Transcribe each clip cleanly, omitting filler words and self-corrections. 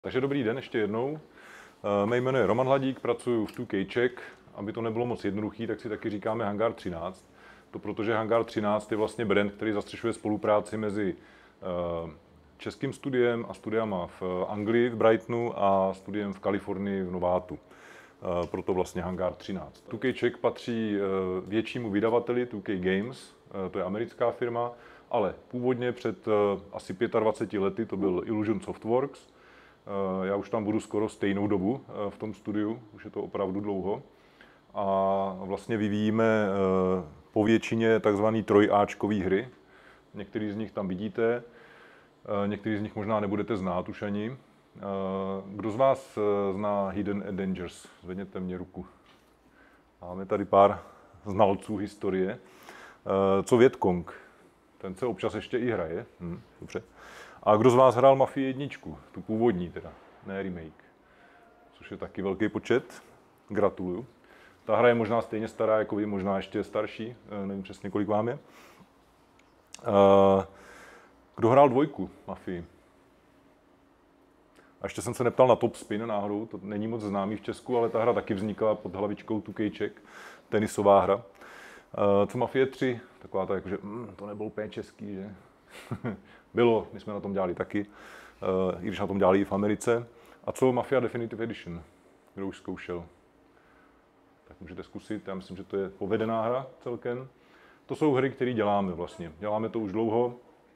Takže dobrý den ještě jednou. Mé jméno je Roman Hladík, pracuji v 2K Czech. Aby to nebylo moc jednoduchý, tak si taky říkáme Hangar 13. To protože Hangar 13 je vlastně brand, který zastřešuje spolupráci mezi českým studiem a studiama v Anglii, v Brightonu a studiem v Kalifornii, v Novátu. Proto vlastně Hangar 13. 2K Czech patří většímu vydavateli 2K Games, to je americká firma, ale původně před asi 25 lety to byl Illusion Softworks. Já už tam budu skoro stejnou dobu v tom studiu, už je to opravdu dlouho. A vlastně vyvíjíme po většině takzvané trojáčkové hry. Některý z nich tam vidíte, některý z nich možná nebudete znát už ani. Kdo z vás zná Hidden Avengers? Zvedněte mě ruku. Máme tady pár znalců historie. Co Vietcong? Ten se občas ještě i hraje. Dobře. A kdo z vás hrál Mafii 1? Tu původní teda, ne remake. Což je taky velký počet. Gratuluju. Ta hra je možná stejně stará jako vy, možná ještě starší. Nevím přesně, kolik vám je. Kdo hrál 2 Mafii? A ještě jsem se neptal na Top Spin náhodou, to není moc známý v Česku, ale ta hra taky vznikla pod hlavičkou 2K Czech, tenisová hra. Co Mafie 3? Taková ta jakože, to nebylo úplně český, že? Bylo, my jsme na tom dělali taky, i když na tom dělali i v Americe. A co Mafia Definitive Edition? Kdo už zkoušel? Tak můžete zkusit, já myslím, že to je povedená hra celkem. To jsou hry, které děláme vlastně. Děláme to už dlouho.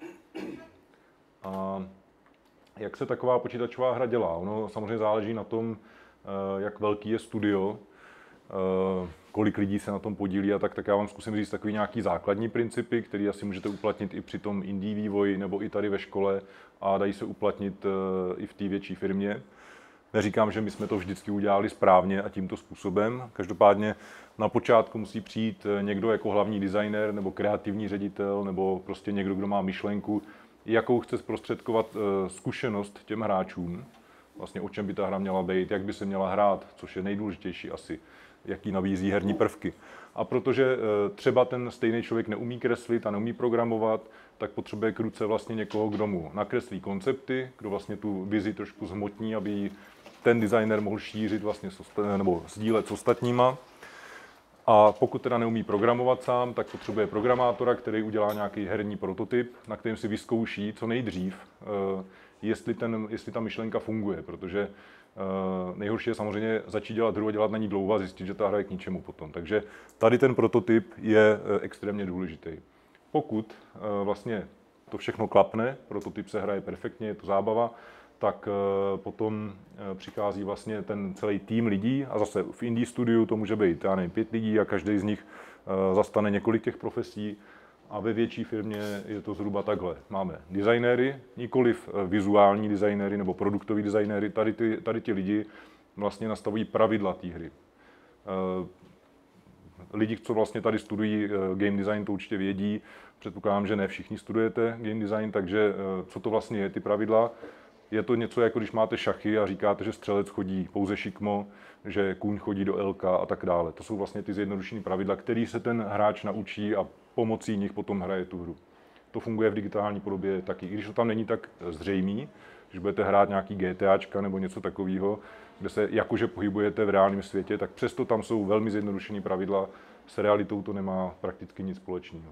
A jak se taková počítačová hra dělá? Ono samozřejmě záleží na tom, jak velký je studio, kolik lidí se na tom podílí a tak já vám zkusím říct takový nějaký základní principy, které asi můžete uplatnit i při tom indie vývoji nebo i tady ve škole a dají se uplatnit i v té větší firmě. Neříkám, že my jsme to vždycky udělali správně a tímto způsobem. Každopádně na počátku musí přijít někdo jako hlavní designer nebo kreativní ředitel nebo prostě někdo, kdo má myšlenku, jakou chce zprostředkovat zkušenost těm hráčům, vlastně o čem by ta hra měla být, jak by se měla hrát, což je nejdůležitější asi, jaký nabízí herní prvky. A protože třeba ten stejný člověk neumí kreslit a neumí programovat, tak potřebuje k ruce vlastně někoho, kdo mu nakreslí koncepty, kdo vlastně tu vizi trošku zhmotní, aby ten designer mohl šířit vlastně nebo sdílet s ostatníma. A pokud teda neumí programovat sám, tak potřebuje programátora, který udělá nějaký herní prototyp, na kterém si vyzkouší co nejdřív, jestli ta myšlenka funguje, protože nejhorší je samozřejmě začít dělat hru a dělat na ní dlouho a zjistit, že ta hra je k ničemu potom. Takže tady ten prototyp je extrémně důležitý. Pokud vlastně to všechno klapne, prototyp se hraje perfektně, je to zábava, tak potom přichází vlastně ten celý tým lidí a zase v indie studiu to může být, já nevím, 5 lidí a každý z nich zastane několik těch profesí a ve větší firmě je to zhruba takhle. Máme designéry, nikoliv vizuální designéry nebo produktoví designéry, tady ti lidi vlastně nastavují pravidla té hry. Lidi, co vlastně tady studují game design, to určitě vědí. Předpokládám, že ne všichni studujete game design, takže co to vlastně je, ty pravidla? Je to něco, jako když máte šachy a říkáte, že střelec chodí pouze šikmo, že kůň chodí do LK a tak dále. To jsou vlastně ty zjednodušené pravidla, který se ten hráč naučí a pomocí nich potom hraje tu hru. To funguje v digitální podobě taky, i když to tam není tak zřejmý, když budete hrát nějaký GTAčka nebo něco takového, kde se jakože pohybujete v reálném světě, tak přesto tam jsou velmi zjednodušené pravidla, s realitou to nemá prakticky nic společného.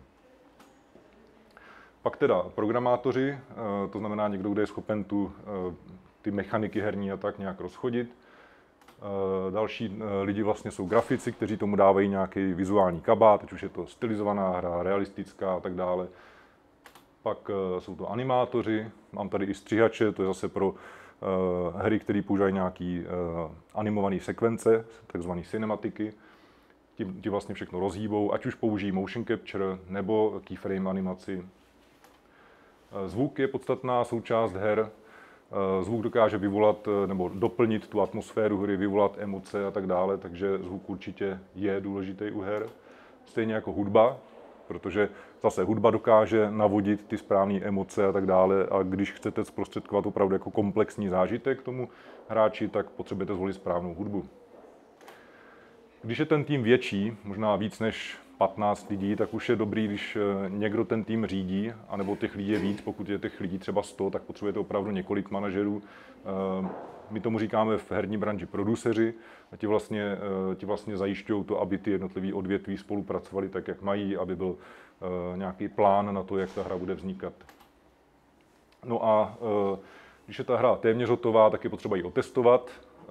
Pak teda programátoři, to znamená někdo, kdo je schopen ty mechaniky herní a tak nějak rozchodit. Další lidi vlastně jsou grafici, kteří tomu dávají nějaký vizuální kabát, teď už je to stylizovaná hra, realistická a tak dále. Pak jsou to animátoři, mám tady i střihače, to je zase pro hry, které používají nějaké animované sekvence, takzvané cinematiky. Ti vlastně všechno rozhýbou, ať už použijí motion capture nebo keyframe animaci. Zvuk je podstatná součást her. Zvuk dokáže vyvolat nebo doplnit tu atmosféru hry, vyvolat emoce a tak dále, takže zvuk určitě je důležitý u her. Stejně jako hudba, protože zase hudba dokáže navodit ty správné emoce a tak dále a když chcete zprostředkovat opravdu jako komplexní zážitek k tomu hráči, tak potřebujete zvolit správnou hudbu. Když je ten tým větší, možná víc než 15 lidí, tak už je dobrý, když někdo ten tým řídí, anebo těch lidí je víc, pokud je těch lidí třeba 100, tak potřebujete opravdu několik manažerů. My tomu říkáme v herní branži produceři a ti vlastně zajišťují to, aby ty jednotlivé odvětví spolupracovali tak, jak mají, aby byl nějaký plán na to, jak ta hra bude vznikat. No a když je ta hra téměř hotová, tak je potřeba ji otestovat.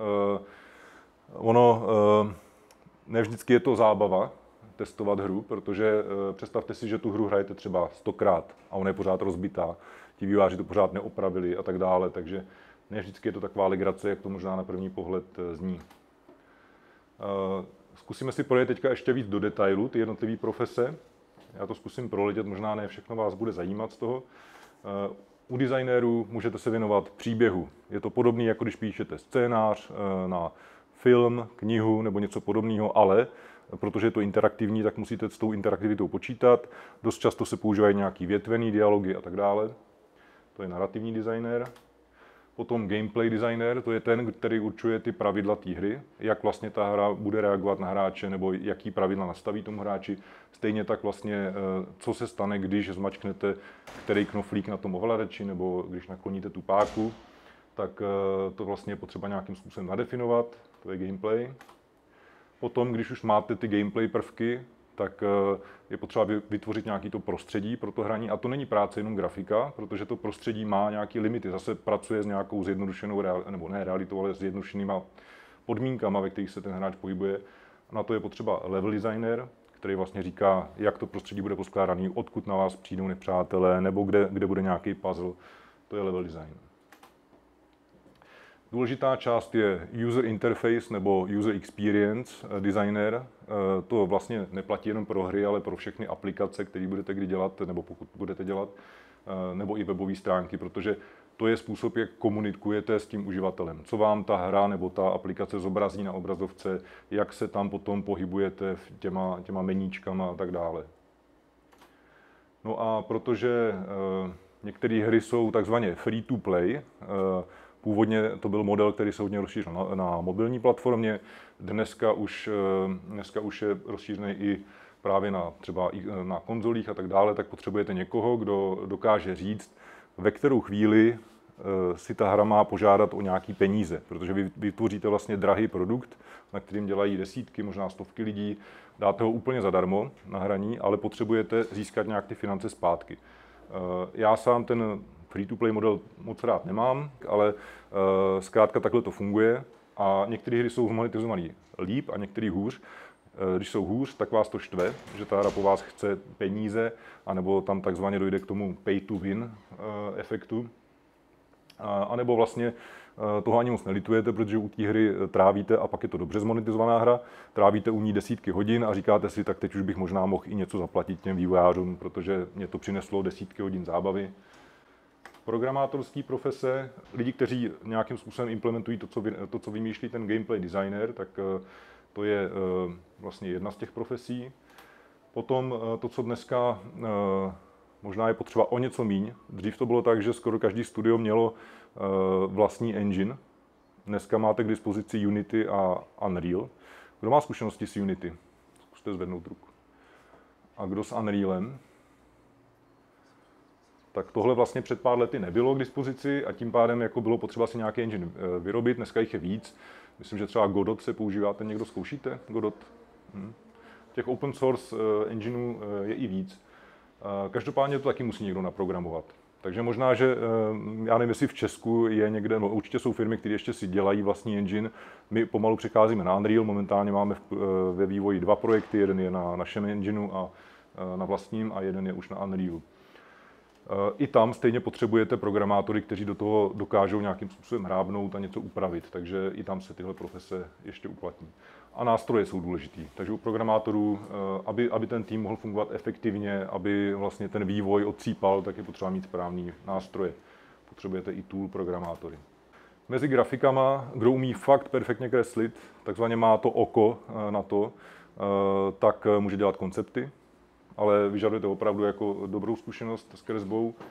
Ne vždycky je to zábava testovat hru, protože představte si, že tu hru hrajete třeba 100krát a ona je pořád rozbitá, ti vývojáři to pořád neopravili a tak dále, takže ne vždycky je to taková legrace, jak to možná na první pohled zní. Zkusíme si projet teďka ještě víc do detailu ty jednotlivé profese. Já to zkusím proletět, možná ne všechno vás bude zajímat z toho. U designérů můžete se věnovat příběhu. Je to podobné, jako když píšete scénář na film, knihu nebo něco podobného, ale protože je to interaktivní, tak musíte s tou interaktivitou počítat. Dost často se používají nějaký větvený dialogy a tak dále. To je narrativní designér. Potom gameplay designer, to je ten, který určuje ty pravidla té hry, jak vlastně ta hra bude reagovat na hráče, nebo jaký pravidla nastaví tomu hráči. Stejně tak vlastně, co se stane, když zmačknete který knoflík na tom ovladači, nebo když nakloníte tu páku, tak to vlastně je potřeba nějakým způsobem nadefinovat, to je gameplay. Potom, když už máte ty gameplay prvky, tak je potřeba vytvořit nějaké to prostředí pro to hraní. A to není práce jenom grafika, protože to prostředí má nějaké limity. Zase pracuje s nějakou zjednodušenou, nebo ne realitou, ale zjednodušenýma podmínkama, ve kterých se ten hráč pohybuje. Na to je potřeba level designer, který vlastně říká, jak to prostředí bude poskládané, odkud na vás přijdou nepřátelé, nebo kde bude nějaký puzzle. To je level design. Důležitá část je user interface nebo user experience designer. To vlastně neplatí jenom pro hry, ale pro všechny aplikace, které budete kdy dělat, nebo pokud budete dělat, nebo i webové stránky, protože to je způsob, jak komunikujete s tím uživatelem. Co vám ta hra nebo ta aplikace zobrazí na obrazovce, jak se tam potom pohybujete těma meníčkama a tak dále. No a protože některé hry jsou takzvaně free to play, původně to byl model, který se hodně rozšířil na mobilní platformě. Dneska už je rozšířený i právě třeba na konzolích a tak dále, tak potřebujete někoho, kdo dokáže říct, ve kterou chvíli si ta hra má požádat o nějaký peníze, protože vy vytvoříte vlastně drahý produkt, na kterým dělají desítky, možná stovky lidí, dáte ho úplně zadarmo na hraní, ale potřebujete získat nějak ty finance zpátky. Já sám ten free-to-play model moc rád nemám, ale zkrátka takhle to funguje a některé hry jsou monetizované líp a některé hůř. Když jsou hůř, tak vás to štve, že ta hra po vás chce peníze, anebo tam takzvaně dojde k tomu pay-to-win efektu. A nebo vlastně toho ani moc nelitujete, protože u té hry trávíte, a pak je to dobře zmonetizovaná hra, trávíte u ní desítky hodin a říkáte si, tak teď už bych možná mohl i něco zaplatit těm vývojářům, protože mě to přineslo desítky hodin zábavy. Programátorské profese, lidi, kteří nějakým způsobem implementují to, co vymýšlí ten gameplay designer, tak to je vlastně jedna z těch profesí. Potom to, co dneska možná je potřeba o něco míň. Dřív to bylo tak, že skoro každý studio mělo vlastní engine. Dneska máte k dispozici Unity a Unreal. Kdo má zkušenosti s Unity? Zkuste zvednout ruku. A kdo s Unrealem? Tak tohle vlastně před pár lety nebylo k dispozici a tím pádem jako bylo potřeba si nějaký engine vyrobit. Dneska jich je víc. Myslím, že třeba Godot se používá. Ten někdo zkoušíte? Godot? Těch open source engineů je i víc. Každopádně to taky musí někdo naprogramovat. Takže možná, že já nevím, jestli v Česku je někde, no určitě jsou firmy, které ještě si dělají vlastní engine. My pomalu přecházíme na Unreal, momentálně máme ve vývoji 2 projekty, jeden je na našem engineu a na vlastním a jeden je už na Unrealu. I tam stejně potřebujete programátory, kteří do toho dokážou nějakým způsobem hrábnout a něco upravit, takže i tam se tyhle profese ještě uplatní. A nástroje jsou důležitý, takže u programátorů, aby ten tým mohl fungovat efektivně, aby vlastně ten vývoj odsýpal, tak je potřeba mít správný nástroje. Potřebujete i tool programátory. Mezi grafikama, kdo umí fakt perfektně kreslit, takzvaně má to oko na to, tak může dělat koncepty, ale vyžadujete opravdu jako dobrou zkušenost s kresbou.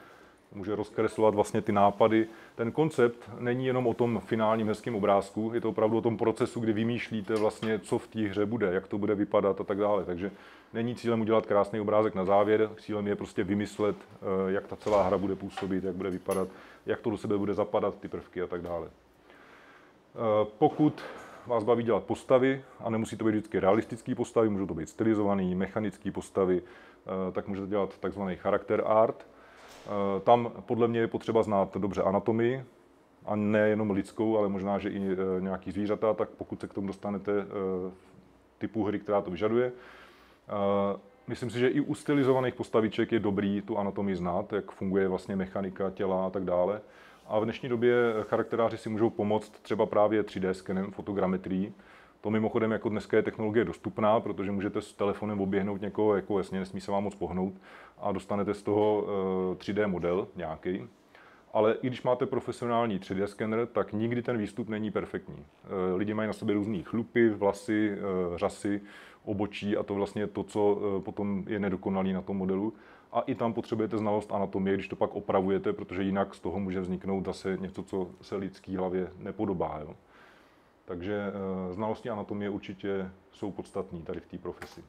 může rozkreslovat vlastně ty nápady. Ten koncept není jenom o tom finálním hezkém obrázku, je to opravdu o tom procesu, kdy vymýšlíte vlastně, co v té hře bude, jak to bude vypadat a tak dále. Takže není cílem udělat krásný obrázek na závěr, cílem je prostě vymyslet, jak ta celá hra bude působit, jak bude vypadat, jak to do sebe bude zapadat, ty prvky a tak dále. Pokud vás baví dělat postavy, a nemusí to být vždycky realistické postavy, můžou to být stylizované, mechanické postavy, tak můžete dělat takzvaný charakter art. Tam podle mě je potřeba znát dobře anatomii, a nejenom lidskou, ale možná, že i nějaký zvířata, tak pokud se k tomu dostanete typu hry, která to vyžaduje. Myslím si, že i u stylizovaných postaviček je dobrý tu anatomii znát, jak funguje vlastně mechanika těla a tak dále. A v dnešní době charakteráři si můžou pomoct třeba právě 3D skenem, fotogrametrií. To mimochodem jako dneska je technologie dostupná, protože můžete s telefonem oběhnout někoho, jako jasně nesmí se vám moc pohnout a dostanete z toho 3D model nějaký. Ale i když máte profesionální 3D skener, tak nikdy ten výstup není perfektní. Lidi mají na sobě různý chlupy, vlasy, řasy, obočí a to vlastně je to, co potom je nedokonalý na tom modelu. A i tam potřebujete znalost anatomie, když to pak opravujete, protože jinak z toho může vzniknout zase něco, co se lidské hlavě nepodobá. Jo. Takže znalosti anatomie určitě jsou podstatné tady v té profesi.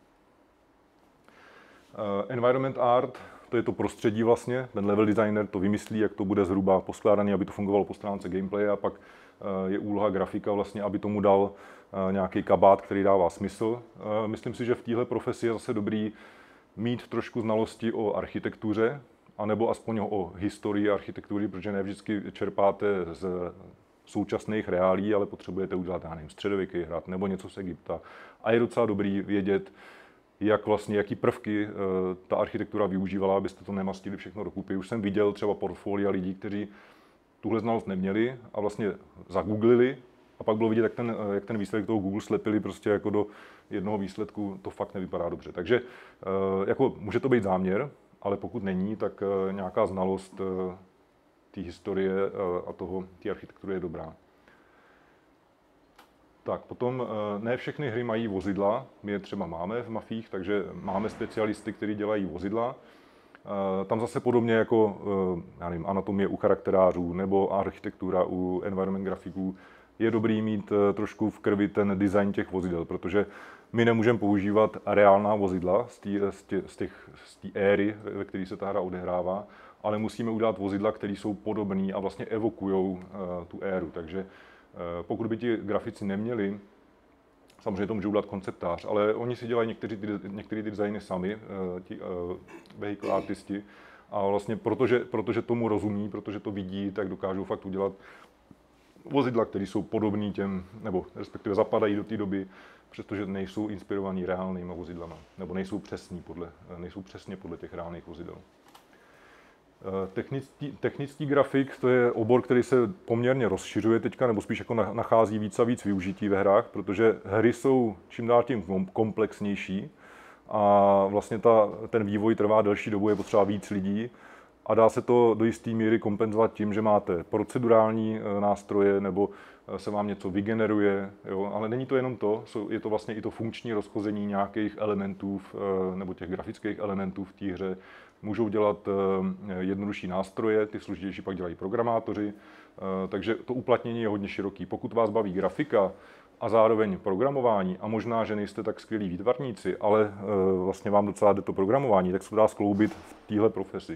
Environment art, to je to prostředí vlastně, ten level designer to vymyslí, jak to bude zhruba poskládaný, aby to fungovalo po stránce gameplay a pak je úloha grafika vlastně, aby tomu dal nějaký kabát, který dává smysl. Myslím si, že v téhle profesi je zase dobrý mít trošku znalosti o architektuře, anebo aspoň o historii architektury, protože ne vždycky čerpáte z současných reálí, ale potřebujete udělat, já nevím, středověký hrad nebo něco z Egypta. A je docela dobrý vědět, jak vlastně, jaký prvky ta architektura využívala, abyste to nemastili všechno dokupy. Už jsem viděl třeba portfolia lidí, kteří tuhle znalost neměli a vlastně zagooglili a pak bylo vidět, jak ten výsledek toho Google slepili prostě jako do jednoho výsledku, to fakt nevypadá dobře. Takže jako může to být záměr, ale pokud není, tak nějaká znalost té historie a té architektury je dobrá. Tak, potom ne všechny hry mají vozidla, my je třeba máme v Mafích, takže máme specialisty, kteří dělají vozidla. Tam zase podobně jako já nevím, anatomie u charakterářů nebo architektura u environment grafiků, je dobrý mít trošku v krvi ten design těch vozidel, protože my nemůžeme používat reálná vozidla z té éry, ve které se ta hra odehrává, ale musíme udělat vozidla, které jsou podobné a vlastně evokují tu éru. Takže pokud by ti grafici neměli, samozřejmě to můžou udělat konceptář, ale oni si dělají některé ty designy sami, ti vehicle artisti, a vlastně protože tomu rozumí, protože to vidí, tak dokážou fakt udělat vozidla, které jsou podobné těm, nebo respektive zapadají do té doby, přestože nejsou inspirovaný reálnýma vozidlama, nebo nejsou přesně podle těch reálných vozidel. Technický grafik, to je obor, který se poměrně rozšiřuje teďka, nebo spíš jako nachází víc a víc využití ve hrách, protože hry jsou čím dál tím komplexnější a vlastně ten vývoj trvá delší dobu, je potřeba víc lidí a dá se to do jisté míry kompenzovat tím, že máte procedurální nástroje nebo se vám něco vygeneruje, jo? Ale není to jenom to, je to vlastně i to funkční rozchození nějakých elementů nebo těch grafických elementů v té hře. Můžou dělat jednodušší nástroje, ty složitější pak dělají programátoři, takže to uplatnění je hodně široký. Pokud vás baví grafika a zároveň programování, a možná, že nejste tak skvělí výtvarníci, ale vlastně vám docela jde to programování, tak se to dá skloubit v téhle profesi.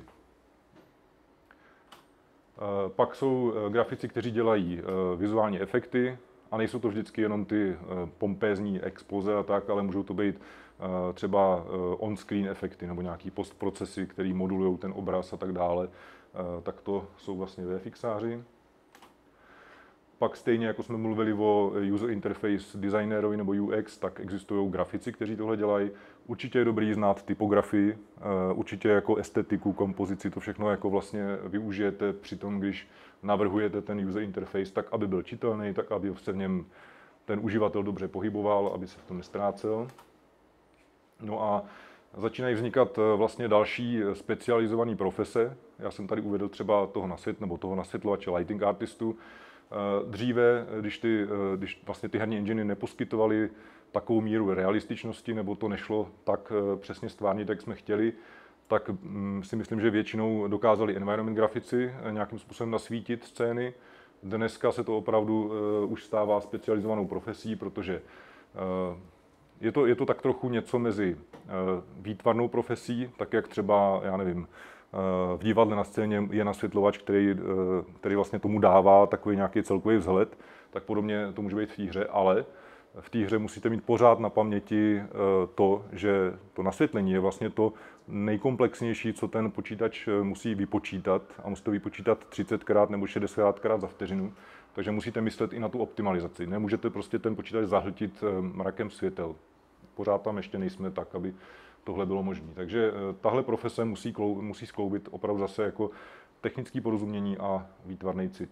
Pak jsou grafici, kteří dělají vizuální efekty a nejsou to vždycky jenom ty pompézní expoze a tak, ale můžou to být třeba on-screen efekty nebo nějaký postprocesy, které modulují ten obraz a tak dále. Tak to jsou vlastně VFXáři. Pak stejně jako jsme mluvili o user interface designérovi nebo UX, tak existují grafici, kteří tohle dělají. Určitě je dobrý znát typografii, určitě jako estetiku, kompozici, to všechno jako vlastně využijete při tom, když navrhujete ten user interface tak, aby byl čitelný, tak, aby se v něm ten uživatel dobře pohyboval, aby se v tom nestrácel. No a začínají vznikat vlastně další specializované profese. Já jsem tady uvedl třeba toho nasvětlovače lighting artistu. Dříve, když vlastně ty herní enginy neposkytovaly takovou míru realističnosti, nebo to nešlo tak přesně stvárnit, jak jsme chtěli, tak si myslím, že většinou dokázali environment grafici nějakým způsobem nasvítit scény. Dneska se to opravdu už stává specializovanou profesí, protože je to tak trochu něco mezi výtvarnou profesí, tak jak třeba, já nevím, v divadle na scéně je nasvětlovač, který vlastně tomu dává takový nějaký celkový vzhled, tak podobně to může být v té hře, ale v té hře musíte mít pořád na paměti to, že to nasvětlení je vlastně to nejkomplexnější, co ten počítač musí vypočítat a musí to vypočítat 30krát nebo 60krát za vteřinu. Takže musíte myslet i na tu optimalizaci. Nemůžete prostě ten počítač zahltit mrakem světel. Pořád tam ještě nejsme tak, aby tohle bylo možné. Takže tahle profese musí skloubit opravdu zase jako technické porozumění a výtvarný cit.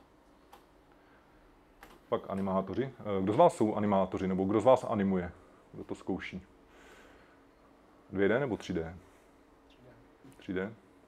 Pak animátoři. Kdo z vás jsou animátoři, nebo kdo z vás animuje? Kdo to zkouší? 2D nebo 3D? 3D.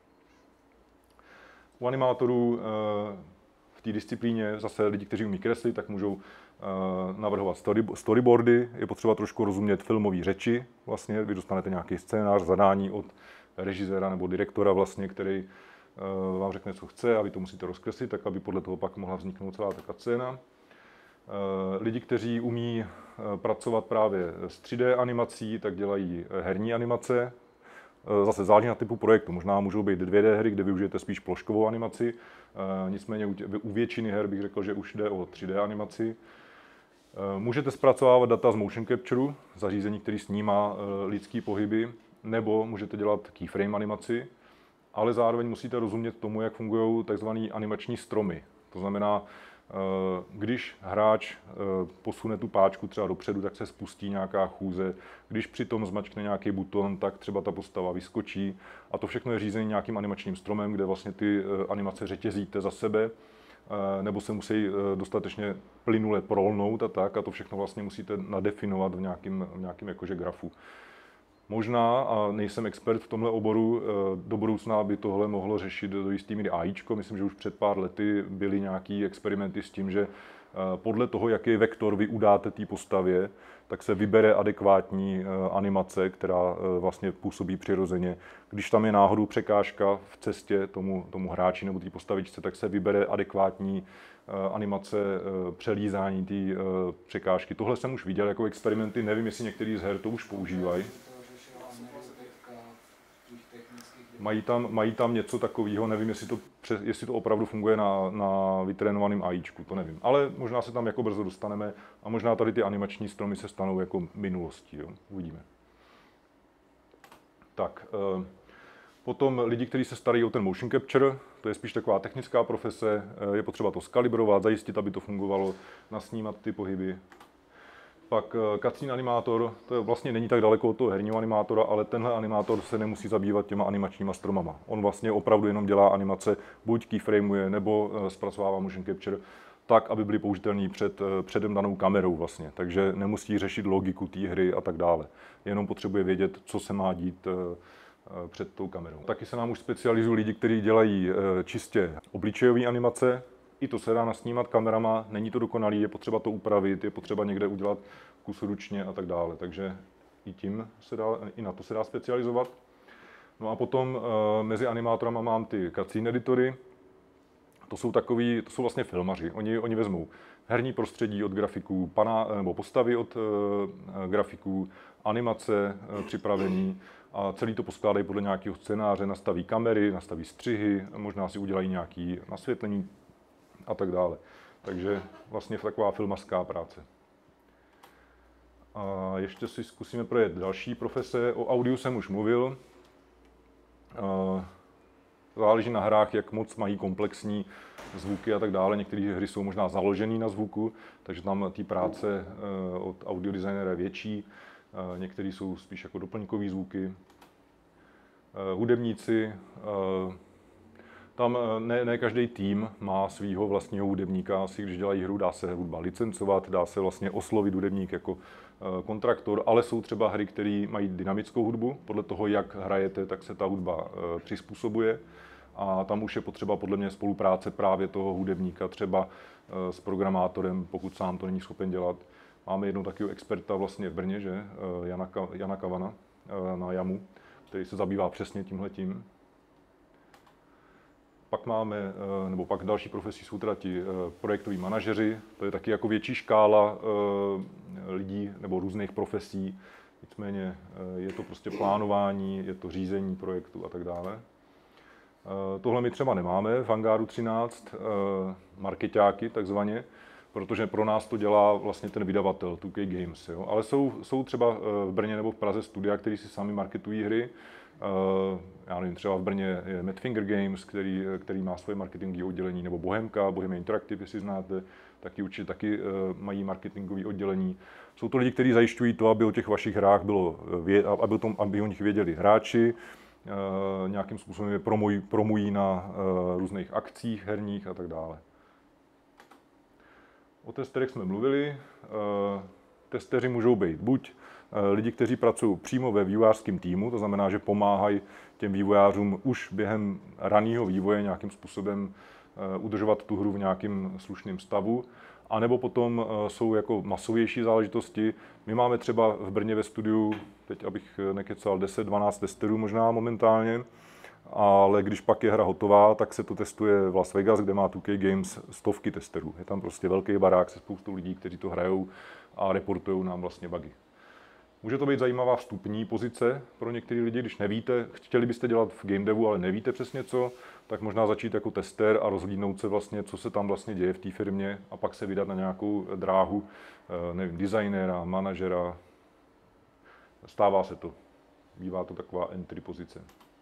U animátorů v té disciplíně zase lidi, kteří umí kreslit, tak můžou navrhovat storyboardy. Je potřeba trošku rozumět filmové řeči. Vlastně vy dostanete nějaký scénář, zadání od režiséra nebo direktora, vlastně, který vám řekne, co chce, a vy to musíte rozkreslit, tak aby podle toho pak mohla vzniknout celá ta scéna. Lidi, kteří umí pracovat právě s 3D animací, tak dělají herní animace. Zase záleží na typu projektu. Možná můžou být 2D hry, kde využijete spíš ploškovou animaci. Nicméně u většiny her bych řekl, že už jde o 3D animaci. Můžete zpracovávat data z motion capture, zařízení, který snímá lidský pohyby, nebo můžete dělat keyframe animaci, ale zároveň musíte rozumět tomu, jak fungují tzv. Animační stromy. To znamená, když hráč posune tu páčku třeba dopředu, tak se spustí nějaká chůze. Když přitom zmačkne nějaký buton, tak třeba ta postava vyskočí. A to všechno je řízené nějakým animačním stromem, kde vlastně ty animace řetězíte za sebe, nebo se musí dostatečně plynule prolnout a tak. A to všechno vlastně musíte nadefinovat v nějakým jakože grafu. Možná, a nejsem expert v tomhle oboru, do budoucna by tohle mohlo řešit do jistý míry AIčko. Myslím, že už před pár lety byly nějaký experimenty s tím, že podle toho, jaký vektor vy udáte té postavě, tak se vybere adekvátní animace, která vlastně působí přirozeně. Když tam je náhodou překážka v cestě tomu hráči nebo té postavičce, tak se vybere adekvátní animace přelízání té překážky. Tohle jsem už viděl jako experimenty, nevím, jestli některý z her to už používají. Mají tam něco takového, nevím, jestli to opravdu funguje na vytrénovaném AIčku, to nevím. Ale možná se tam jako brzo dostaneme a možná tady ty animační stromy se stanou jako minulostí, jo? Uvidíme. Tak, potom lidi, kteří se starají o ten motion capture, to je spíš taková technická profese, je potřeba to skalibrovat, zajistit, aby to fungovalo, nasnímat ty pohyby. Pak cutscene animátor, to vlastně není tak daleko od toho herního animátora, ale tenhle animátor se nemusí zabývat těma animačníma stromama. On vlastně opravdu jenom dělá animace, buď keyframeuje, nebo zpracovává motion capture, tak, aby byly použitelný předem danou kamerou vlastně. Takže nemusí řešit logiku té hry a tak dále. Jenom potřebuje vědět, co se má dít před tou kamerou. Taky se nám už specializují lidi, kteří dělají čistě obličejové animace. I to se dá nasnímat kamerama, není to dokonalý, je potřeba to upravit, je potřeba někde udělat kus ručně a tak dále. Takže i na to se dá specializovat. No a potom mezi animátorama mám ty cutscene editory. To jsou vlastně filmaři. Oni vezmou herní prostředí od grafiků, nebo postavy od grafiků, animace připravení a celý to poskládají podle nějakého scénáře, nastaví kamery, nastaví střihy, možná si udělají nějaké nasvětlení a tak dále. Takže vlastně taková filmařská práce. A ještě si zkusíme projet další profese. O audiu jsem už mluvil. Záleží na hrách, jak moc mají komplexní zvuky a tak dále. Některé hry jsou možná založené na zvuku, takže tam ty práce od audiodesignera je větší. Některé jsou spíš jako doplňkové zvuky. Hudebníci, tam ne každý tým má svého vlastního hudebníka. Asi když dělají hru, dá se hudba licencovat, dá se vlastně oslovit hudebník jako kontraktor, ale jsou třeba hry, které mají dynamickou hudbu. Podle toho, jak hrajete, tak se ta hudba přizpůsobuje. A tam už je potřeba podle mě spolupráce právě toho hudebníka, třeba s programátorem, pokud sám to není schopen dělat. Máme jednou takového experta vlastně v Brně, že? Jana Kavana na Jamu, který se zabývá přesně tímhletím. Pak máme, nebo pak další profesí jsou teda ti projektoví manažeři, to je taky jako větší škála lidí nebo různých profesí, nicméně je to prostě plánování, je to řízení projektu a tak dále. Tohle my třeba nemáme v Hangáru 13, markeťáky takzvaně, protože pro nás to dělá vlastně ten vydavatel 2K Games. Jo? Ale jsou třeba v Brně nebo v Praze studia, který si sami marketují hry. Já nevím, třeba v Brně je Madfinger Games, který má svoje marketingové oddělení, nebo Bohemka, Bohemia Interactive, jestli znáte, taky určitě taky mají marketingové oddělení. Jsou to lidi, kteří zajišťují to, aby o těch vašich hrách bylo, aby o nich věděli hráči, nějakým způsobem je promují na různých akcích herních a tak dále. O testerech jsme mluvili. Testeři můžou být buď lidi, kteří pracují přímo ve vývojářském týmu, to znamená, že pomáhají těm vývojářům už během raného vývoje nějakým způsobem udržovat tu hru v nějakém slušném stavu, a nebo potom jsou jako masovější záležitosti. My máme třeba v Brně ve studiu, teď abych nekecal, 10-12 testerů možná momentálně, ale když pak je hra hotová, tak se to testuje v Las Vegas, kde má 2K Games stovky testerů. Je tam prostě velký barák se spoustou lidí, kteří to hrajou a reportují nám vlastně bugy. Může to být zajímavá vstupní pozice pro některé lidi, když nevíte, chtěli byste dělat v game devu, ale nevíte přesně co, tak možná začít jako tester a rozhlídnout se vlastně, co se tam vlastně děje v té firmě a pak se vydat na nějakou dráhu, nevím, designéra, manažera. Stává se to. Bývá to taková entry pozice.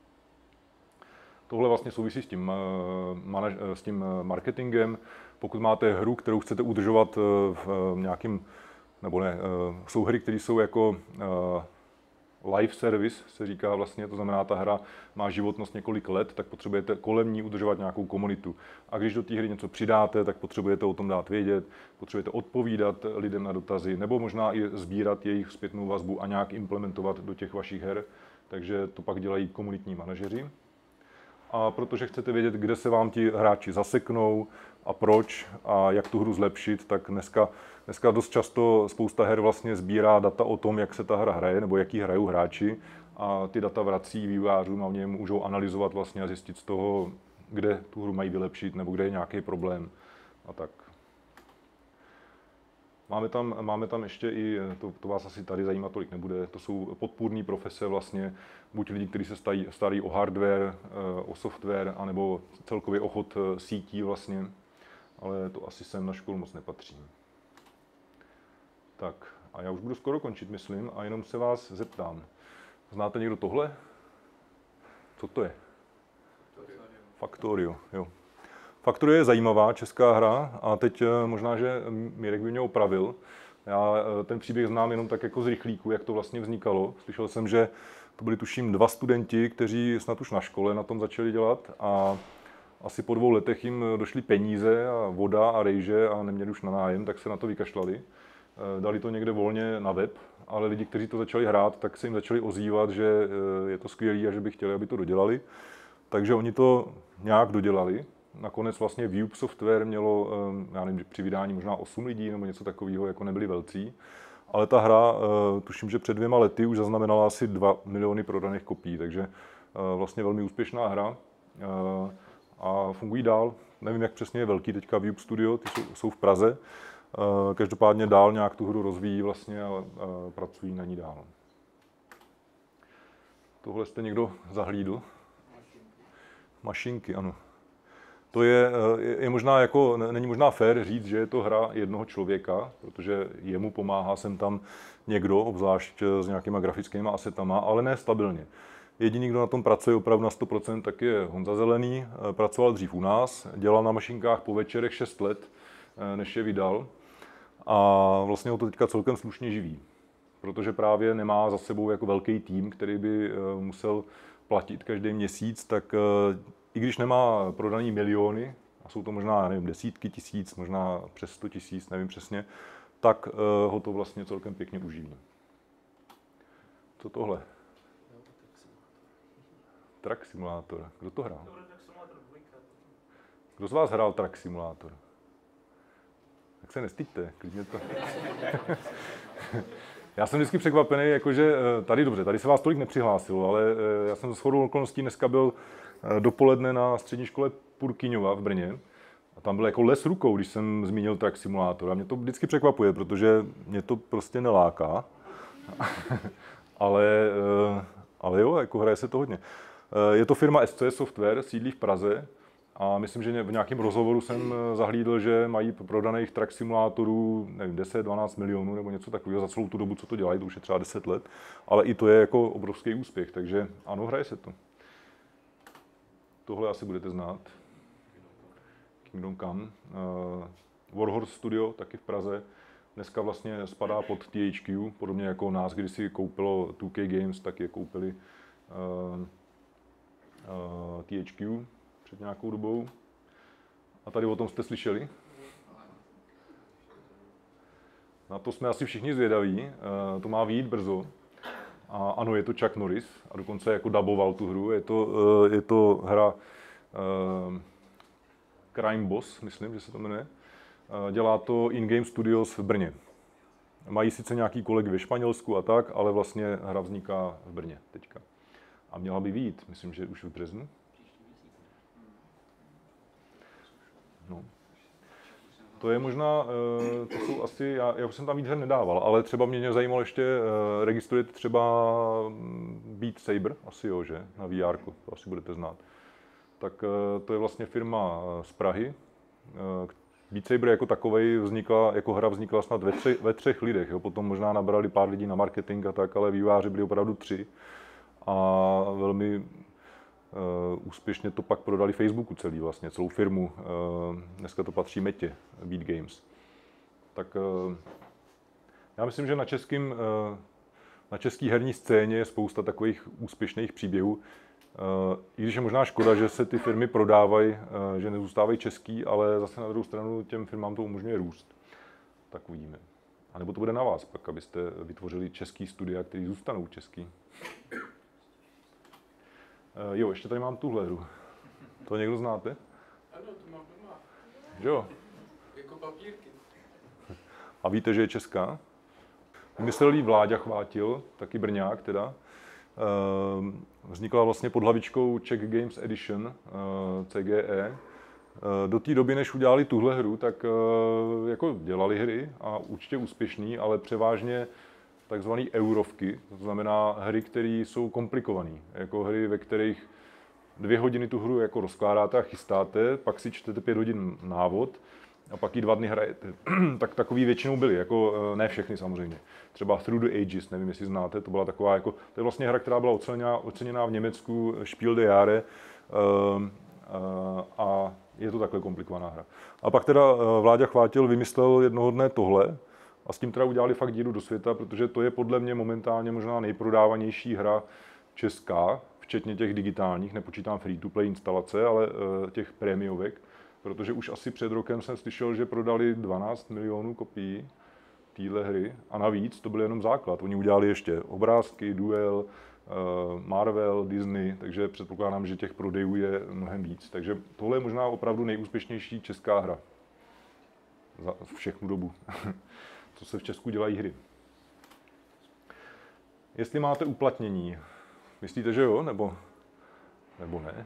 Tohle vlastně souvisí s tím marketingem. Pokud máte hru, kterou chcete udržovat v nějakým, nebo ne, jsou hry, které jsou jako live service, se říká vlastně, to znamená, ta hra má životnost několik let, tak potřebujete kolem ní udržovat nějakou komunitu. A když do té hry něco přidáte, tak potřebujete o tom dát vědět, potřebujete odpovídat lidem na dotazy, nebo možná i sbírat jejich zpětnou vazbu a nějak implementovat do těch vašich her. Takže to pak dělají komunitní manažeři. A protože chcete vědět, kde se vám ti hráči zaseknou a proč a jak tu hru zlepšit, tak dneska dost často spousta her vlastně sbírá data o tom, jak se ta hra hraje nebo jaký hrajou hráči, a ty data vrací vývojářům a v něm můžou analyzovat vlastně a zjistit z toho, kde tu hru mají vylepšit nebo kde je nějaký problém a tak. Máme tam ještě i, to vás asi tady zajímat tolik nebude, to jsou podpůrné profese vlastně, buď lidi, kteří se starají o hardware, o software, anebo celkově o chod sítí vlastně, ale to asi sem na školu moc nepatří. Tak a já už budu skoro končit, myslím, a jenom se vás zeptám. Znáte někdo tohle? Co to je? Factorio, jo. Factorio je zajímavá česká hra a teď možná, že Mirek by mě opravil. Já ten příběh znám jenom tak jako z rychlíku, jak to vlastně vznikalo. Slyšel jsem, že to byli tuším 2 studenti, kteří snad už na škole na tom začali dělat a asi po 2 letech jim došly peníze a voda a rejže a neměli už na nájem, tak se na to vykašlali. Dali to někde volně na web, ale lidi, kteří to začali hrát, tak se jim začali ozývat, že je to skvělý a že by chtěli, aby to dodělali. Takže oni to nějak dodělali. Nakonec vlastně Vube Software mělo, já nevím, při vydání možná 8 lidí nebo něco takového, jako nebyli velcí. Ale ta hra, tuším, že před 2 lety už zaznamenala asi 2 miliony prodaných kopií, takže vlastně velmi úspěšná hra a fungují dál. Nevím, jak přesně je velký teďka Vube Studio, ty jsou v Praze. Každopádně dál nějak tu hru rozvíjí vlastně a pracují na ní dál. Tohle jste někdo zahlídl? Mašinky, ano. To je možná jako, není možná fér říct, že je to hra jednoho člověka, protože jemu pomáhá sem tam někdo, obzvlášť s nějakýma grafickými asetama, ale ne stabilně. Jediný, kdo na tom pracuje opravdu na 100%, tak je Honza Zelený. Pracoval dřív u nás, dělal na mašinkách po večerech 6 let, než je vydal. A vlastně ho to teďka celkem slušně živí, protože právě nemá za sebou jako velký tým, který by musel platit každý měsíc, tak i když nemá prodaný miliony, a jsou to možná, nevím, desítky tisíc, možná přes 100 000, nevím přesně, tak ho to vlastně celkem pěkně uživí. Co tohle? Truck Simulator. Kdo to hrál? Kdo z vás hrál Truck Simulator? Tak se nestyďte, klidně to. Já jsem vždycky překvapený, jakože tady se vás tolik nepřihlásilo, ale já jsem shodou okolností dneska byl dopoledne na střední škole Purkyňova v Brně. A tam byl jako les rukou, když jsem zmínil Truck Simulator. A mě to vždycky překvapuje, protože mě to prostě neláká. ale jo, jako hraje se to hodně. Je to firma SC Software, sídlí v Praze. A myslím, že v nějakém rozhovoru jsem zahlídl, že mají prodaných Truck Simulátorů, nevím, 10-12 milionů nebo něco takového za celou tu dobu, co to dělají, to už je třeba 10 let. Ale i to je jako obrovský úspěch, takže ano, hraje se to. Tohle asi budete znát. Kingdom Come. Warhorse Studio, taky v Praze. Dneska vlastně spadá pod THQ, podobně jako nás kdysi koupilo 2K Games, tak je koupili THQ před nějakou dobou. A tady o tom jste slyšeli? Na to jsme asi všichni zvědaví. To má vyjít brzo. A ano, je to Chuck Norris a dokonce jako daboval tu hru. Je to hra Crime Boss, myslím, že se to jmenuje. Dělá to In-Game Studios v Brně. Mají sice nějaký kolegy ve Španělsku a tak, ale vlastně hra vzniká v Brně teďka. A měla by vyjít, myslím, že už v březnu. No. To je možná, to jsou asi, já už jsem tam víc her nedával, ale třeba mě zajímalo ještě, registrujete třeba Beat Saber, asi jo, že? Na VR, to asi budete znát. Tak to je vlastně firma z Prahy. Beat Saber jako takovej jako hra vznikla snad ve třech lidech, jo? Potom možná nabrali pár lidí na marketing a tak, ale vývojáři byli opravdu 3. A velmi úspěšně to pak prodali Facebooku celou firmu. Dneska to patří Metě, Beat Games. Tak já myslím, že na české herní scéně je spousta takových úspěšných příběhů. I když je možná škoda, že se ty firmy prodávají, že nezůstávají český, ale zase na druhou stranu těm firmám to umožňuje růst. Tak uvidíme. A nebo to bude na vás pak, abyste vytvořili český studia, který zůstanou český. Jo, ještě tady mám tuhle hru. To někdo znáte? Ano, to mám doma. Jo. Jako papírky. A víte, že je česká? Vymyslel jí Vláďa Chvátil, taky Brňák teda. Vznikla vlastně pod hlavičkou Czech Games Edition, CGE. Do té doby, než udělali tuhle hru, tak jako dělali hry a určitě úspěšný, ale převážně takzvané eurovky, to znamená hry, které jsou komplikované, jako hry, ve kterých 2 hodiny tu hru jako rozkládáte a chystáte, pak si čtete 5 hodin návod a pak ji 2 dny hrajete. Tak takový většinou byly, jako ne všechny samozřejmě. Třeba Through the Ages, nevím, jestli znáte, to byla taková jako, to je vlastně hra, která byla oceněná v Německu Spiel des Jahres a je to takhle komplikovaná hra. A pak teda Vláďa Chvátil vymyslel jednoho dne tohle a s tím teda udělali fakt díru do světa, protože to je podle mě momentálně možná nejprodávanější hra česká, včetně těch digitálních, nepočítám free-to-play instalace, ale těch prémiovek, protože už asi před rokem jsem slyšel, že prodali 12 milionů kopií téhle hry a navíc to byl jenom základ. Oni udělali ještě obrázky, Duel, Marvel, Disney, takže předpokládám, že těch prodejů je mnohem víc. Takže tohle je možná opravdu nejúspěšnější česká hra za všechnu dobu, co se v Česku dělají hry. Jestli máte uplatnění, myslíte, že jo, nebo ne?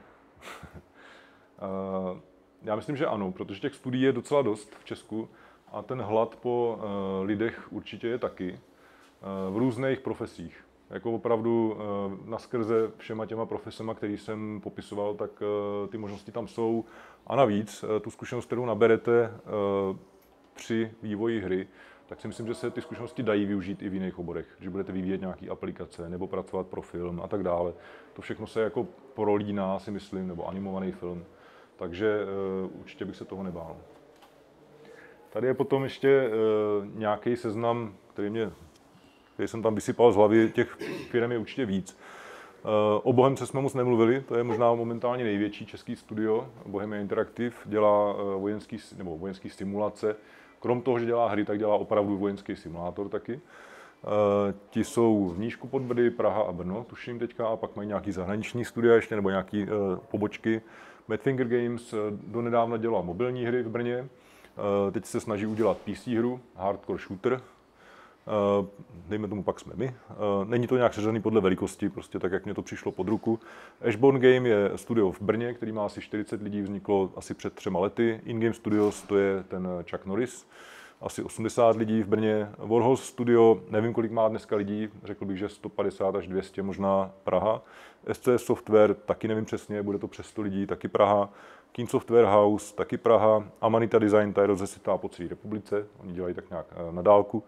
Já myslím, že ano, protože těch studií je docela dost v Česku a ten hlad po lidech určitě je taky v různých profesích. Jako opravdu naskrze všema těma profesema, který jsem popisoval, tak ty možnosti tam jsou. A navíc tu zkušenost, kterou naberete při vývoji hry, tak si myslím, že se ty zkušenosti dají využít i v jiných oborech. Když budete vyvíjet nějaké aplikace nebo pracovat pro film a tak dále. To všechno se jako prolíná, si myslím, nebo animovaný film. Takže určitě bych se toho nebál. Tady je potom ještě nějaký seznam, který jsem tam vysypal z hlavy, těch firm je určitě víc. O Bohemce jsme moc nemluvili, to je možná momentálně největší český studio. Bohemia Interactive dělá vojenský simulace. Krom toho, že dělá hry, tak dělá opravdu vojenský simulátor taky. Ti jsou v Nížku pod Brdy, Praha a Brno, tuším teďka, a pak mají nějaký zahraniční studia ještě, nebo nějaký pobočky. Madfinger Games donedávna dělal mobilní hry v Brně. Teď se snaží udělat PC hru, hardcore shooter. Dejme tomu, pak jsme my. Není to nějak seřazený podle velikosti, prostě tak, jak mě to přišlo pod ruku. Ashborn Game je studio v Brně, který má asi 40 lidí, vzniklo asi před 3 lety. In-Game Studios, to je ten Chuck Norris, asi 80 lidí v Brně. Warhol Studio, nevím, kolik má dneska lidí, řekl bych, že 150 až 200, možná Praha. SCS Software, taky nevím přesně, bude to přes 100 lidí, taky Praha. Keen Software House, taky Praha. Amanita Design, ta je rozesetá po celé republice, oni dělají tak nějak na dálku.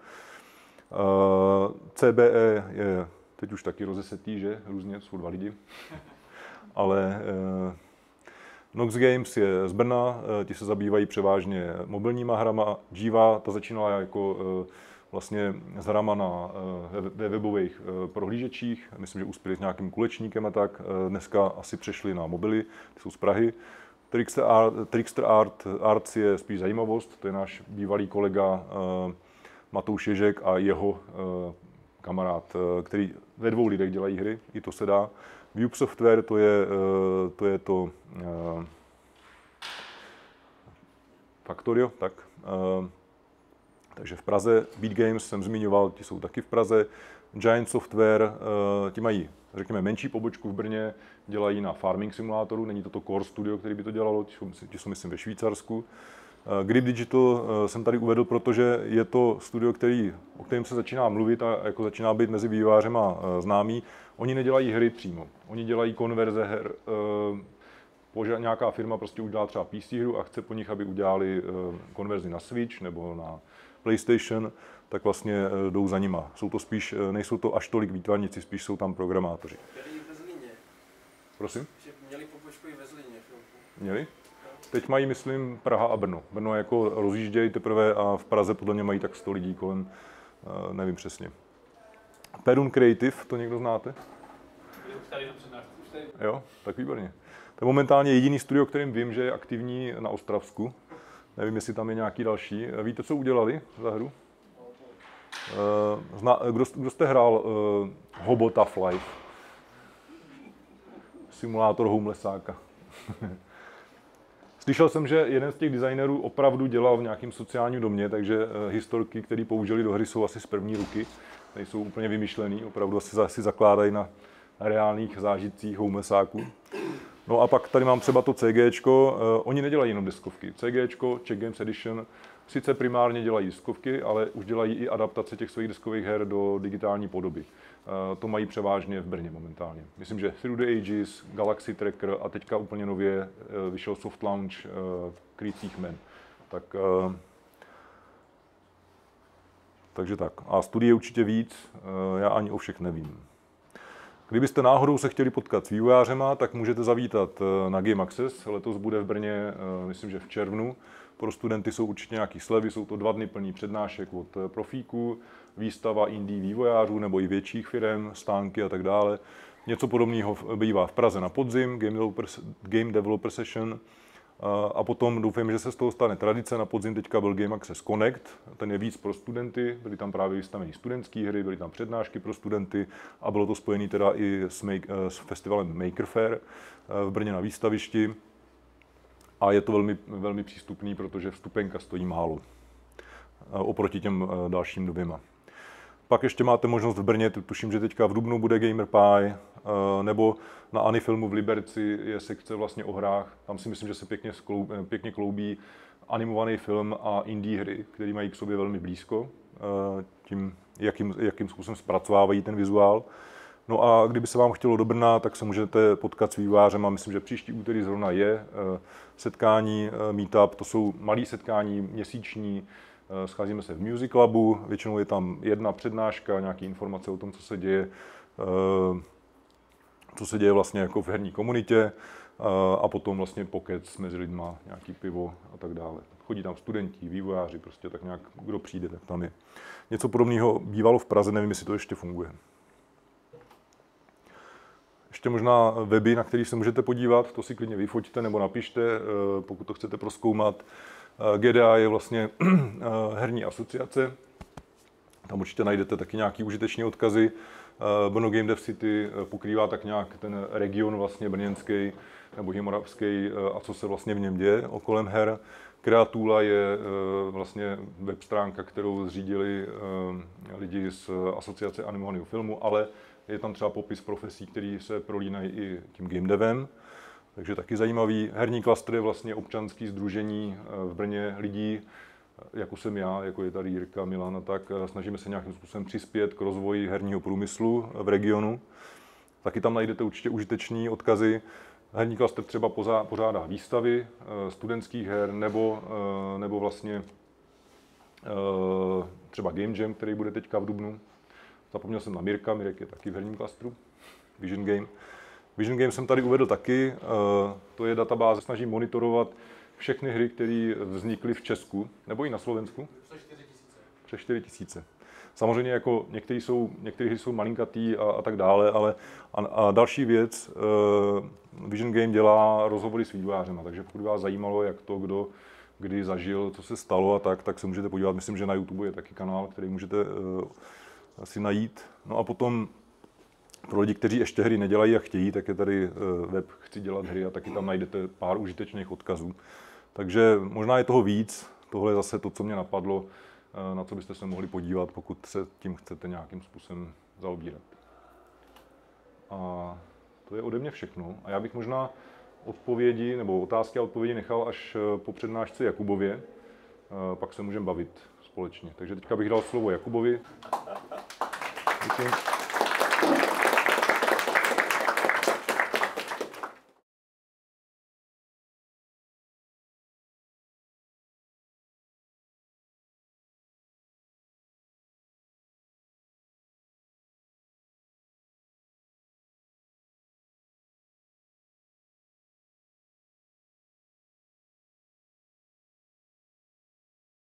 CBE je teď už taky rozesetý, že? Různě, jsou 2 lidi. Ale Nox Games je z Brna, ti se zabývají převážně mobilníma hrama. Jiva, ta začínala jako vlastně s hrama ve webových prohlížečích, myslím, že uspěli s nějakým kulečníkem a tak. Dneska asi přešli na mobily, ty jsou z Prahy. Trickster Arts je spíš zajímavost, to je náš bývalý kolega Matouš Ježek a jeho kamarád, který ve 2 lidech dělají hry, i to se dá. View Software, to je to Factorio, tak. Takže v Praze. Beat Games jsem zmiňoval, ti jsou taky v Praze. Giant Software, ti mají, řekněme, menší pobočku v Brně, dělají na farming simulátoru, není to Core Studio, který by to dělalo, ti jsou myslím ve Švýcarsku. Grip Digital jsem tady uvedl, protože je to studio, o kterém se začíná mluvit a jako začíná být mezi vývojářema známý. Oni nedělají hry přímo, oni dělají konverze her. Nějaká firma prostě udělá třeba PC hru a chce po nich, aby udělali konverzi na Switch nebo na PlayStation, tak vlastně jdou za nima. Nejsou to až tolik výtvarníci, spíš jsou tam programátoři. Měli ve Zlíně. Prosím? Že měli pobočku i ve Zlíně. Měli? Teď mají, myslím, Praha a Brno. Brno jako rozjíždějí teprve a v Praze podle mě mají tak 100 lidí kolem, nevím přesně. Perun Creative, to někdo znáte? Jo, tak výborně. To je momentálně jediný studio, kterým vím, že je aktivní na Ostravsku. Nevím, jestli tam je nějaký další. Víte, co udělali za hru? Kdo jste hrál Hobo Tough Life? Simulátor homelessáka. Slyšel jsem, že jeden z těch designerů opravdu dělal v nějakém sociálním domě, takže historky, které použili do hry, jsou asi z první ruky. Nejsou úplně vymyšlený, opravdu asi zakládají na reálných zážitcích homelessáků. No a pak tady mám třeba to CGčko, oni nedělají jenom deskovky. CGčko, Czech Games Edition, sice primárně dělají deskovky, ale už dělají i adaptace těch svých deskových her do digitální podoby. To mají převážně v Brně momentálně. Myslím, že Through the Ages, Galaxy Tracker a teďka úplně nově vyšel soft launch Krycích men. Takže tak. A studie určitě víc, já ani o všech nevím. Kdybyste náhodou se chtěli potkat s vývojářema, tak můžete zavítat na Game Access. Letos bude v Brně, myslím, že v červnu. Pro studenty jsou určitě nějaké slevy, jsou to 2 dny plný přednášek od profíků, výstava indie vývojářů nebo i větších firm, stánky a tak dále. Něco podobného bývá v Praze na podzim, Game Developer Session. A potom doufám, že se z toho stane tradice. Na podzim teďka byl Game Access Connect, ten je víc pro studenty, byly tam právě vystaveny studentské hry, byly tam přednášky pro studenty a bylo to spojené teda i s festivalem Maker Faire v Brně na výstavišti. A je to velmi, velmi přístupný, protože vstupenka stojí málo oproti těm dalším doběma. Pak ještě máte možnost v Brně, tuším, že teďka v dubnu bude Gamer Pie, nebo na Anifilmu v Liberci je sekce vlastně o hrách. Tam si myslím, že se pěkně kloubí animovaný film a indie hry, které mají k sobě velmi blízko, tím, jakým způsobem zpracovávají ten vizuál. No a kdyby se vám chtělo do Brna, tak se můžete potkat s vývojářem a myslím, že příští úterý zrovna je setkání, meetup, to jsou malé setkání měsíční, scházíme se v Music Labu, většinou je tam jedna přednáška, nějaké informace o tom, co se děje vlastně jako v herní komunitě a potom vlastně pokec mezi lidma, nějaký pivo a tak dále. Chodí tam studenti, vývojáři, prostě tak nějak, kdo přijde, tak tam je. Něco podobného bývalo v Praze, nevím, jestli to ještě funguje. Ještě možná weby, na kterých se můžete podívat, to si klidně vyfoťte nebo napište, pokud to chcete prozkoumat. GDA je vlastně herní asociace, tam určitě najdete taky nějaký užitečné odkazy. Brno Game Dev City pokrývá tak nějak ten region vlastně brněnský nebo moravský a co se vlastně v něm děje okolem her. Kreatula je vlastně web stránka, kterou zřídili lidi z asociace animovaného filmu, ale je tam třeba popis profesí, které se prolínají i tím game devem. Takže taky zajímavý. Herní klastr je vlastně občanský sdružení v Brně lidí, jako jsem já, jako je tady Jirka, Milan a tak. Snažíme se nějakým způsobem přispět k rozvoji herního průmyslu v regionu. Taky tam najdete určitě užitečné odkazy. Herní klastr třeba pořádá výstavy studentských her nebo vlastně třeba Game Jam, který bude teďka v dubnu. Zapomněl jsem na Mirka, Mirek je taky v herním klastru, Vision Game. Vision Game jsem tady uvedl taky, to je databáze, snaží monitorovat všechny hry, které vznikly v Česku, nebo i na Slovensku. Přes 4 000. Samozřejmě jako některé hry jsou malinkatý a tak dále, ale a další věc, Vision Game dělá rozhovory s vývojářema, takže pokud vás zajímalo, jak to kdo kdy zažil, co se stalo a tak se můžete podívat. Myslím, že na YouTube je taky kanál, který můžete si najít. No a potom pro lidi, kteří ještě hry nedělají a chtějí, tak je tady web Chci dělat hry a taky tam najdete pár užitečných odkazů. Takže možná je toho víc, tohle je zase to, co mě napadlo, na co byste se mohli podívat, pokud se tím chcete nějakým způsobem zaobírat. A to je ode mě všechno. A já bych možná odpovědi nebo otázky a odpovědi nechal až po přednášce Jakubově, pak se můžeme bavit společně. Takže teďka bych dal slovo Jakubovi. Děkuji.